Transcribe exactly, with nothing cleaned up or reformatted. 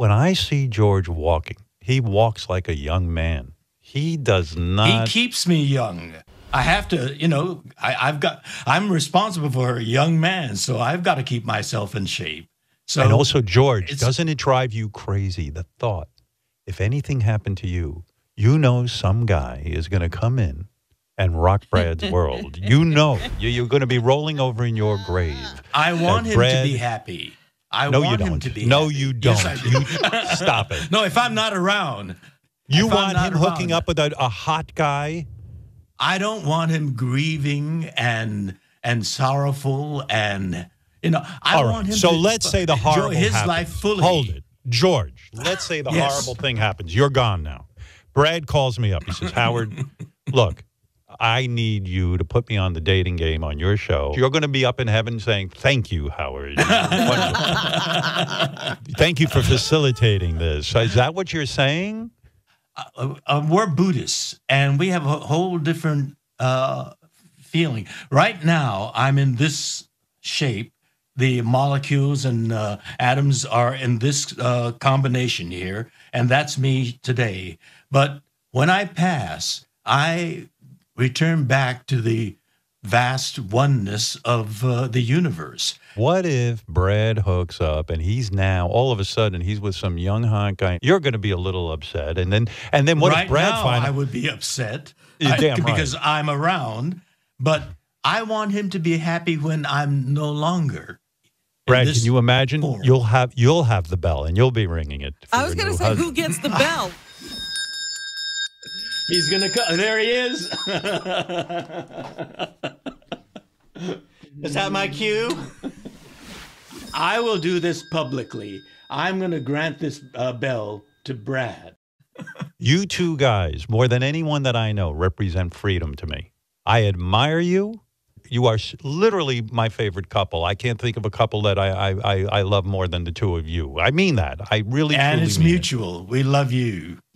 when I see George walking, he walks like a young man. He does not. He keeps me young. I have to, you know, I, I've got, I'm responsible for a young man, so I've got to keep myself in shape. So and also, George, doesn't it drive you crazy, the thought, if anything happened to you, you know some guy is going to come in and rock Brad's world. You know, you're going to be rolling over in your grave. I want him Brad, to be happy. I no, want you him don't. to be no, happy. you don't. Yes, I do. You, stop it. No, if I'm not around. You if want him around, hooking up with a, a hot guy? I don't want him grieving and and sorrowful and, you know, I All right. want him so to let's say the horrible enjoy his happens. life fully. Hold it. George, let's say the Yes. horrible thing happens. You're gone now. Brad calls me up. He says, Howard, look, I need you to put me on the dating game on your show. You're going to be up in heaven saying, thank you, Howard. Thank you for facilitating this. Is that what you're saying? Uh, uh, we're Buddhists, and we have a whole different uh, feeling. Right now, I'm in this shape. The molecules and uh, atoms are in this uh, combination here, and that's me today. But when I pass, I return back to the vast oneness of uh, the universe. What if Brad hooks up and he's now, all of a sudden, he's with some young hot guy? You're going to be a little upset. And then and then what right if Brad now, finds... I would be upset You're I, damn right. because I'm around, but I want him to be happy when I'm no longer. Brad, can you imagine? Form. You'll have you'll have the bell and you'll be ringing it. I was going to say, husband. Who gets the bell? He's going to come. There he is. Is that my cue? I will do this publicly. I'm going to grant this uh, bell to Brad. You two guys, more than anyone that I know, represent freedom to me. I admire you. You are literally my favorite couple. I can't think of a couple that I I, I love more than the two of you. I mean that. I really, and truly it's mean mutual. It. We love you.